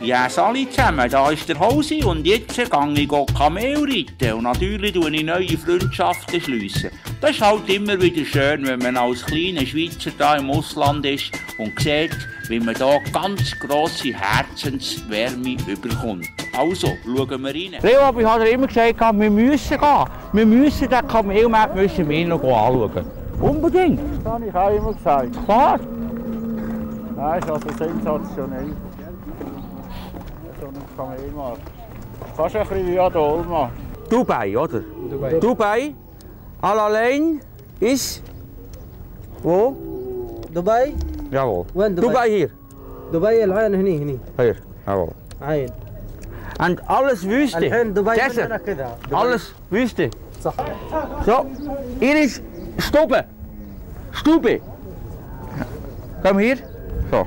Ja, alle zusammen, da ist der Hosi und jetzt gehe ich Kamel reiten und natürlich schließe ich neue Freundschaften schliessen. Das ist halt immer wieder schön, wenn man als kleiner Schweizer da im Ausland ist und sieht, wie man da ganz grosse Herzenswärme überkommt. Also, schauen wir rein. Leo, aber ich habe immer gesagt, wir müssen gehen. Wir müssen den Kamelmarkt noch anschauen. Unbedingt. Das habe ich auch immer gesagt. Klar. Nein, ist also sensationell. So ein Kamelmarkt. Fast ein bisschen wie an der Olma. Dubai, oder? Dubai. Al-Alain ist... Wo? دبي Jawohl. وين دبي؟ Dubai hier. دبي العين هني Hier, jawohl. عين Und alles Wüste. الحين دبي Desert. عندنا كذا دبي. Alles Wüste. صح. So, hier ist Stube. Stube. Komm hier. So.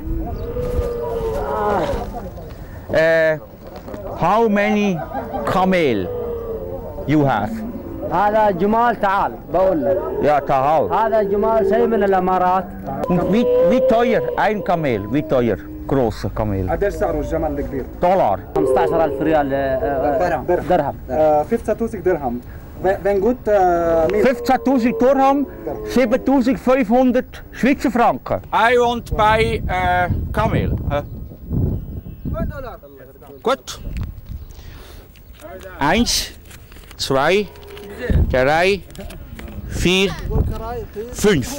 How many camel you have? هذا جمال تعال بقول لك Ja, تعال. هذا جمال شيء من الامارات. Und wie teuer ein Kamel? Wie teuer? Großer Kamel. قديش سعره الجمل الكبير؟ Dollar. 15000 ريال درهم 15.000 درهم. Wenn gut, 15.000 Dirham, 7.500 Schweizer Franken. I want buy Kamel. Gut. 1, 2, 3, 4, 5,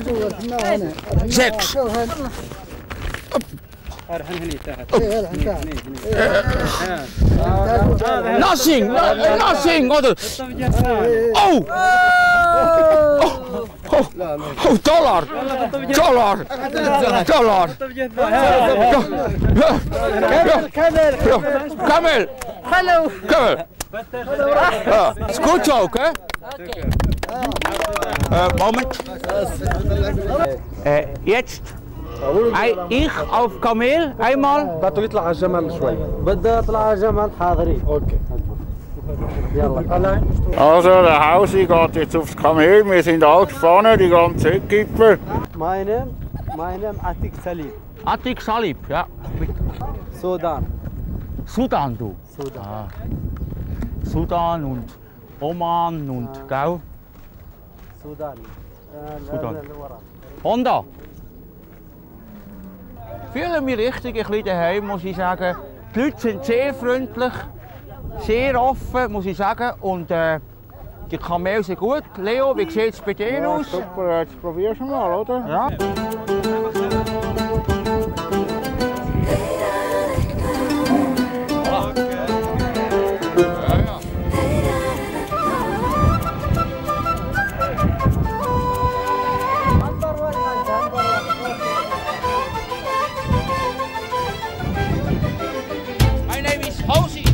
6. Nothing, nothing, oder? Oh! Oh, Dollar! Dollar! Dollar! Kamel! Hallo. Kamel! It's good joke, eh? Moment. Jetzt. Ich auf Kamel einmal. بده يطلع على الجمل شوي. بده يطلع على جمل حاضرين. اوكي. يلا. Also, der Hausi geht jetzt aufs Kamel. Wir sind alle gespannt, die ganze Equipe. My name Atik Salim. Atik Salib, ja. Sudan. Sudan, du. Sudan. Ah. Sudan und Oman und gell? Sudan. Sudan. Honda. Fühle mich richtig ein bisschen daheim, muss ich sagen. Die Leute sind sehr freundlich, sehr offen, muss ich sagen. Und die Kamele sind gut. Leo, wie sieht es bei dir aus? Super, jetzt probierst du mal, oder? Ja. My name is Hosi.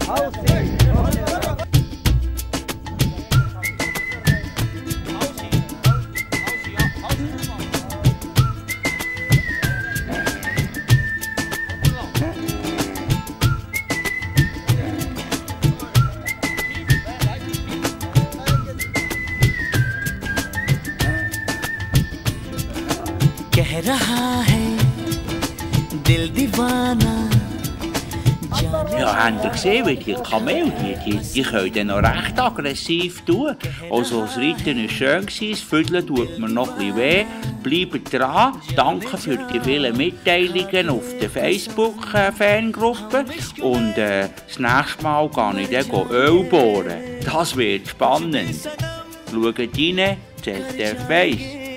कह रहा है दिल दीवाना Ja, habt ihr gesehen, wie die Kamele, die können dann noch recht aggressiv tun. Also das Reiten war schön, das Füdeln tut mir noch ein bisschen weh. Bleibt dran, danke für die vielen Mitteilungen auf der Facebook-Fangruppe. Und das nächste Mal gehe ich dann Öl bohren. Das wird spannend. Schaut rein, ZDF 1.